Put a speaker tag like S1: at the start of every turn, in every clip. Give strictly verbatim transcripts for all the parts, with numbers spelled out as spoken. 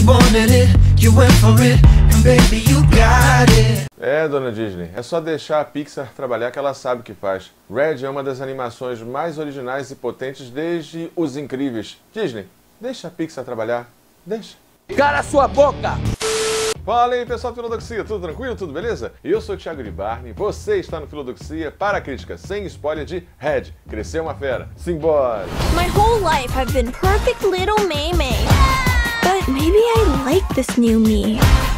S1: É, dona Disney, é só deixar a Pixar trabalhar que ela sabe o que faz. Red é uma das animações mais originais e potentes desde Os Incríveis. Disney, deixa a Pixar trabalhar, deixa.
S2: Cala sua boca!
S1: Fala aí, pessoal do Filodoxia, tudo tranquilo? Tudo beleza? Eu sou o Thiago Libarni, você está no Filodoxia para a crítica sem spoiler de Red, Cresceu uma Fera. Simbora!
S3: My whole life I've been perfect little Maymay. But maybe I like this new me.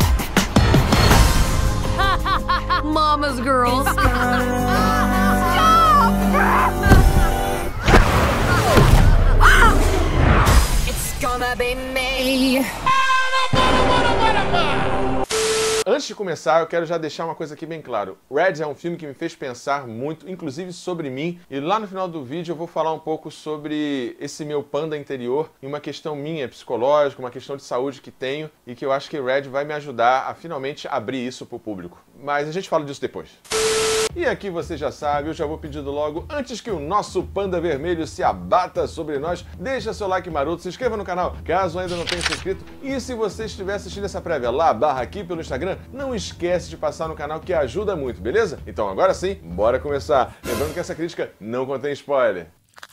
S4: Mama's girls. It's gonna be me.
S1: Antes de começar, eu quero já deixar uma coisa aqui bem claro. Red é um filme que me fez pensar muito, inclusive sobre mim, e lá no final do vídeo eu vou falar um pouco sobre esse meu panda interior e uma questão minha, psicológica, uma questão de saúde que tenho e que eu acho que Red vai me ajudar a finalmente abrir isso pro público. Mas a gente fala disso depois. E aqui você já sabe, eu já vou pedindo logo, antes que o nosso panda vermelho se abata sobre nós, deixa seu like maroto, se inscreva no canal, caso ainda não tenha se inscrito, e se você estiver assistindo essa prévia lá, barra aqui pelo Instagram, não esquece de passar no canal que ajuda muito, beleza? Então agora sim, bora começar. Lembrando que essa crítica não contém spoiler.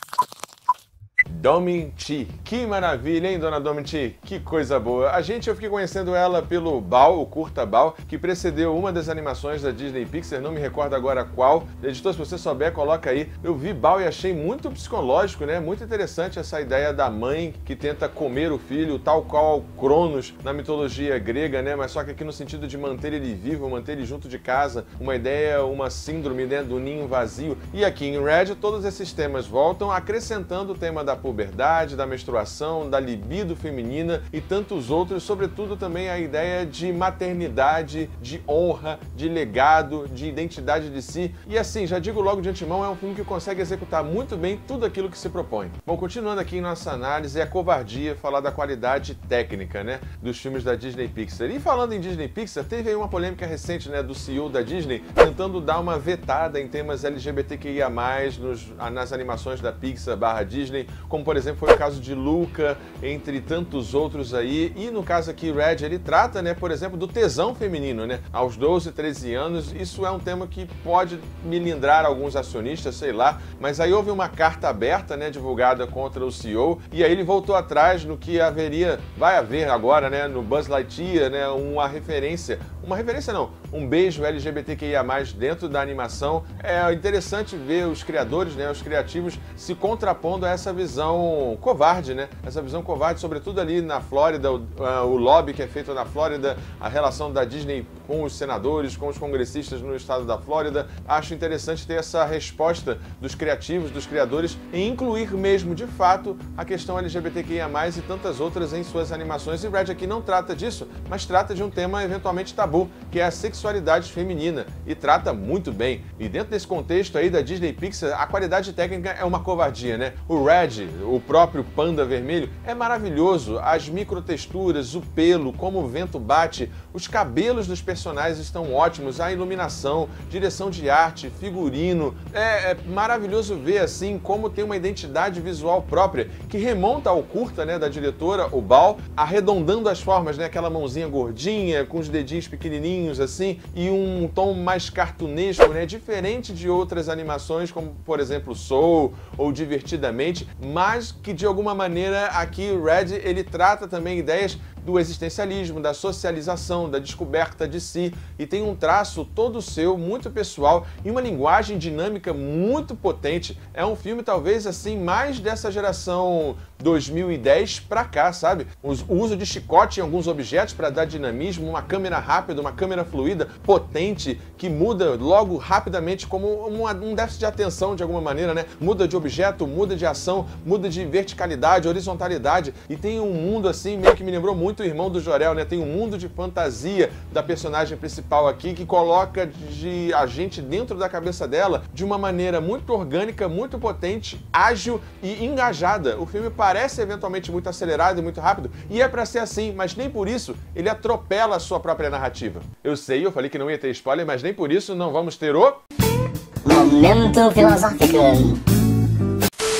S1: Domee-Shi. Que maravilha, hein, dona Domee-Shi? Que coisa boa. A gente, eu fiquei conhecendo ela pelo Bao, o curta Bao, que precedeu uma das animações da Disney Pixar, não me recordo agora qual. Editor, se você souber, coloca aí. Eu vi Bao e achei muito psicológico, né? Muito interessante essa ideia da mãe que tenta comer o filho, tal qual Cronos na mitologia grega, né? Mas só que aqui no sentido de manter ele vivo, manter ele junto de casa. Uma ideia, uma síndrome, né, do ninho vazio. E aqui em Red, todos esses temas voltam, acrescentando o tema da puberdade, da menstruação, da libido feminina e tantos outros, sobretudo também a ideia de maternidade, de honra, de legado, de identidade de si. E assim, já digo logo de antemão, é um filme que consegue executar muito bem tudo aquilo que se propõe. Bom, continuando aqui em nossa análise, é covardia falar da qualidade técnica, né, dos filmes da Disney Pixar. E falando em Disney Pixar, teve aí uma polêmica recente, né, do C E O da Disney tentando dar uma vetada em temas L G B T Q I A mais, nos, nas animações da Pixar barra Disney, como por exemplo foi o caso de Luca, entre tantos outros aí, e no caso aqui Red, ele trata, né, por exemplo, do tesão feminino, né, aos doze, treze anos. Isso é um tema que pode melindrar alguns acionistas, sei lá, mas aí houve uma carta aberta, né, divulgada contra o C E O, e aí ele voltou atrás no que haveria, vai haver agora, né, no Buzz Lightyear, né, uma referência, uma referência não, um beijo L G B T Q I A mais, dentro da animação. É interessante ver os criadores, né, os criativos se contrapondo a essa visão covarde, né? Essa visão covarde, sobretudo ali na Flórida, o, uh, o lobby que é feito na Flórida, a relação da Disney com os senadores, com os congressistas no estado da Flórida. Acho interessante ter essa resposta dos criativos, dos criadores, em incluir mesmo, de fato, a questão L G B T Q I A mais, e tantas outras em suas animações. E Red aqui não trata disso, mas trata de um tema eventualmente tabu, que é a sexualidade feminina, e trata muito bem. E dentro desse contexto aí da Disney Pixar, a qualidade técnica é uma covardia, né? O Red, o próprio panda vermelho, é maravilhoso. As microtexturas, o pelo, como o vento bate, os cabelos dos personagens estão ótimos, a iluminação, direção de arte, figurino. É, é maravilhoso ver assim como tem uma identidade visual própria, que remonta ao curta, né, da diretora, o Bao, arredondando as formas, né, aquela mãozinha gordinha, com os dedinhos pequenininhos assim, e um tom mais cartunesco, né, diferente de outras animações, como por exemplo Soul ou Divertidamente, mas que de alguma maneira aqui o Red, ele trata também ideias do existencialismo, da socialização, da descoberta de si, e tem um traço todo seu, muito pessoal, e uma linguagem dinâmica muito potente. É um filme talvez assim mais dessa geração dois mil e dez pra cá, sabe? O uso de chicote em alguns objetos para dar dinamismo, uma câmera rápida, uma câmera fluida, potente, que muda logo rapidamente como uma, um déficit de atenção de alguma maneira, né? Muda de objeto, muda de ação, muda de verticalidade, horizontalidade, e tem um mundo assim, meio que me lembrou muito o Irmão do Jor-El, né? Tem um mundo de fantasia da personagem principal aqui, que coloca de a gente dentro da cabeça dela de uma maneira muito orgânica, muito potente, ágil e engajada. O filme parece eventualmente muito acelerado e muito rápido, e é pra ser assim, mas nem por isso ele atropela a sua própria narrativa. Eu sei, eu falei que não ia ter spoiler, mas nem por isso não vamos ter o...
S5: Momento filosófico.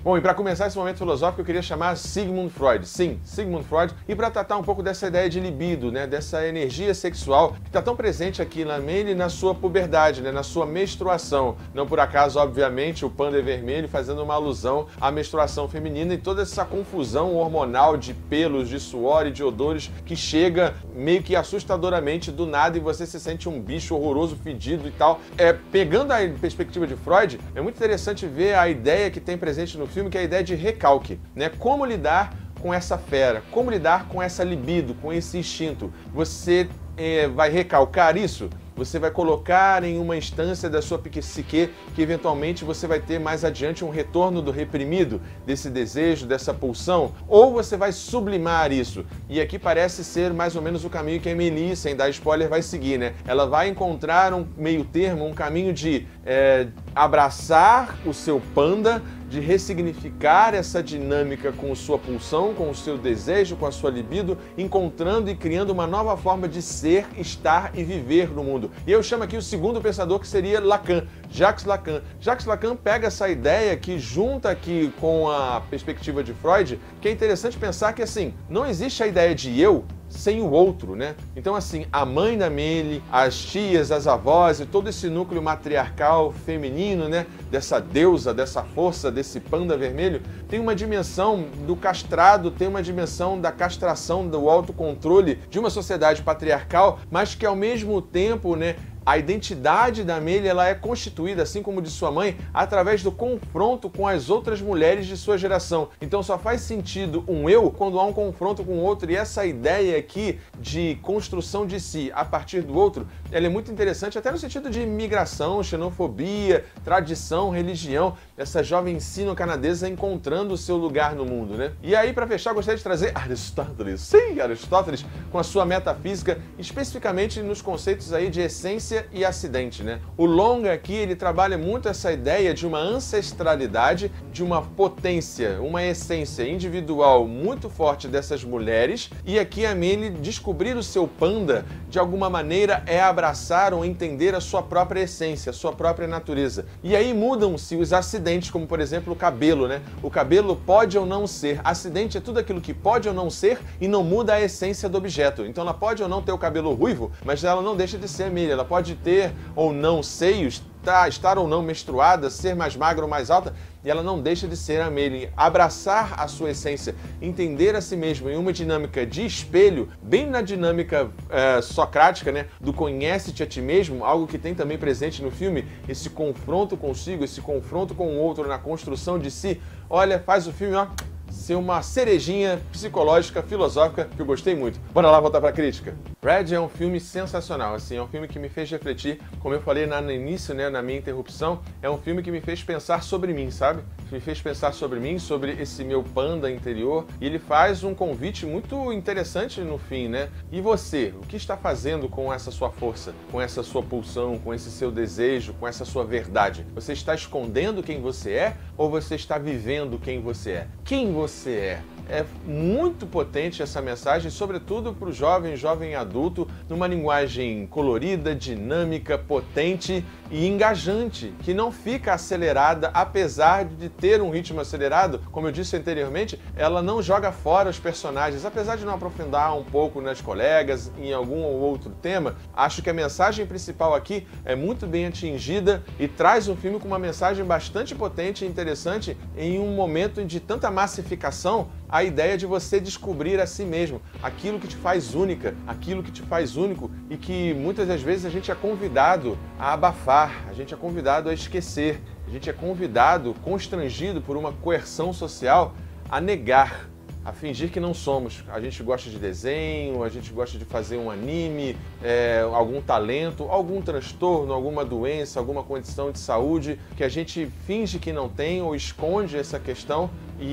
S1: Bom, e para começar esse momento filosófico, eu queria chamar Sigmund Freud. Sim, Sigmund Freud. E para tratar um pouco dessa ideia de libido, né? Dessa energia sexual que está tão presente aqui na Amélie na sua puberdade, né? Na sua menstruação. Não por acaso, obviamente, o panda é vermelho, fazendo uma alusão à menstruação feminina e toda essa confusão hormonal de pelos, de suor e de odores que chega meio que assustadoramente do nada e você se sente um bicho horroroso, fedido e tal. É, pegando a perspectiva de Freud, é muito interessante ver a ideia que tem presente no filme, que é a ideia de recalque, né? Como lidar com essa fera, como lidar com essa libido, com esse instinto. Você é, vai recalcar isso? Você vai colocar em uma instância da sua psique que eventualmente você vai ter mais adiante um retorno do reprimido, desse desejo, dessa pulsão, ou você vai sublimar isso. E aqui parece ser mais ou menos o caminho que a Amélie, sem dar spoiler, vai seguir, né? Ela vai encontrar um meio termo, um caminho de é, abraçar o seu panda, de ressignificar essa dinâmica com sua pulsão, com o seu desejo, com a sua libido, encontrando e criando uma nova forma de ser, estar e viver no mundo. E eu chamo aqui o segundo pensador, que seria Lacan, Jacques Lacan. Jacques Lacan pega essa ideia que junta aqui com a perspectiva de Freud, que é interessante pensar que, assim, não existe a ideia de eu sem o outro, né? Então, assim, a mãe da Amélie, as tias, as avós e todo esse núcleo matriarcal feminino, né? Dessa deusa, dessa força, desse panda vermelho, tem uma dimensão do castrado, tem uma dimensão da castração, do autocontrole de uma sociedade patriarcal, mas que ao mesmo tempo, né? A identidade da Amélie, ela é constituída, assim como de sua mãe, através do confronto com as outras mulheres de sua geração. Então só faz sentido um eu quando há um confronto com o outro. E essa ideia aqui de construção de si a partir do outro, ela é muito interessante até no sentido de migração, xenofobia, tradição, religião. Essa jovem sino-canadesa encontrando o seu lugar no mundo, né? E aí, para fechar, gostaria de trazer Aristóteles. Sim, Aristóteles, com a sua metafísica, especificamente nos conceitos aí de essência e acidente, né? O Longa aqui, ele trabalha muito essa ideia de uma ancestralidade, de uma potência, uma essência individual muito forte dessas mulheres, e aqui a Amélie descobrir o seu panda, de alguma maneira, é abraçar ou entender a sua própria essência, a sua própria natureza. E aí mudam-se os acidentes, como por exemplo o cabelo, né? O cabelo pode ou não ser. Acidente é tudo aquilo que pode ou não ser e não muda a essência do objeto. Então ela pode ou não ter o cabelo ruivo, mas ela não deixa de ser Amélie. Ela pode ter ou não seios, tá, estar ou não menstruada, ser mais magra ou mais alta, e ela não deixa de ser Amélie. Abraçar a sua essência, entender a si mesmo em uma dinâmica de espelho, bem na dinâmica é, socrática, né, do conhece-te a ti mesmo, algo que tem também presente no filme, esse confronto consigo, esse confronto com o outro na construção de si. Olha, faz o filme, ó, ser uma cerejinha psicológica, filosófica, que eu gostei muito. Bora lá voltar pra crítica. Red é um filme sensacional, assim, é um filme que me fez refletir, como eu falei no início, né, na minha interrupção, é um filme que me fez pensar sobre mim, sabe? Me fez pensar sobre mim, sobre esse meu panda interior, e ele faz um convite muito interessante no fim, né? E você, o que está fazendo com essa sua força, com essa sua pulsão, com esse seu desejo, com essa sua verdade? Você está escondendo quem você é ou você está vivendo quem você é? Quem você é? É muito potente essa mensagem, sobretudo para o jovem, jovem adulto, numa linguagem colorida, dinâmica, potente e engajante, que não fica acelerada, apesar de ter um ritmo acelerado. Como eu disse anteriormente, ela não joga fora os personagens, apesar de não aprofundar um pouco nas colegas, em algum ou outro tema. Acho que a mensagem principal aqui é muito bem atingida e traz um filme com uma mensagem bastante potente e interessante em um momento de tanta massificação, a ideia de você descobrir a si mesmo, aquilo que te faz única, aquilo que te faz único e que muitas das vezes a gente é convidado a abafar, a gente é convidado a esquecer, a gente é convidado, constrangido por uma coerção social a negar, a fingir que não somos. A gente gosta de desenho, a gente gosta de fazer um anime, é, algum talento, algum transtorno, alguma doença, alguma condição de saúde que a gente finge que não tem ou esconde essa questão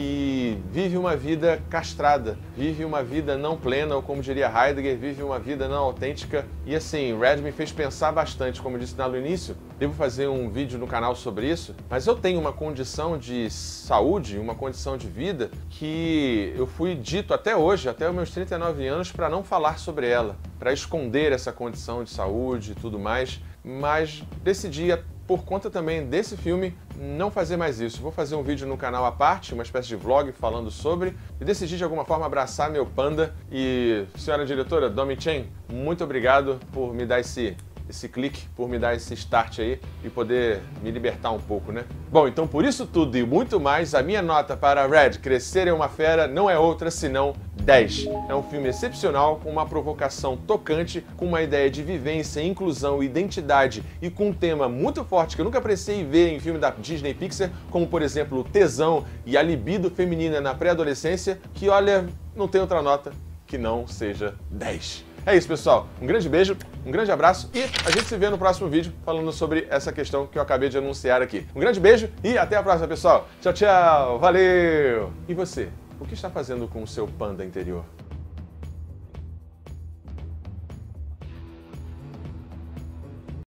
S1: e vive uma vida castrada, vive uma vida não plena, ou como diria Heidegger, vive uma vida não autêntica. E assim, Red me fez pensar bastante, como eu disse lá no início, devo fazer um vídeo no canal sobre isso, mas eu tenho uma condição de saúde, uma condição de vida que eu fui dito até hoje, até os meus trinta e nove anos, para não falar sobre ela, para esconder essa condição de saúde e tudo mais, mas decidi por conta também desse filme, não fazer mais isso. Vou fazer um vídeo no canal à parte, uma espécie de vlog falando sobre, e decidi de alguma forma abraçar meu panda. E, senhora diretora, Domi Chen, muito obrigado por me dar esse... esse clique, por me dar esse start aí e poder me libertar um pouco, né? Bom, então por isso tudo e muito mais, a minha nota para Red, Crescer é uma Fera, não é outra senão dez. É um filme excepcional, com uma provocação tocante, com uma ideia de vivência, inclusão, identidade e com um tema muito forte que eu nunca apreciei ver em filme da Disney Pixar, como por exemplo o tesão e a libido feminina na pré-adolescência, que olha, não tem outra nota que não seja dez. É isso, pessoal. Um grande beijo, um grande abraço e a gente se vê no próximo vídeo falando sobre essa questão que eu acabei de anunciar aqui. Um grande beijo e até a próxima, pessoal. Tchau, tchau. Valeu! E você? O que está fazendo com o seu panda interior?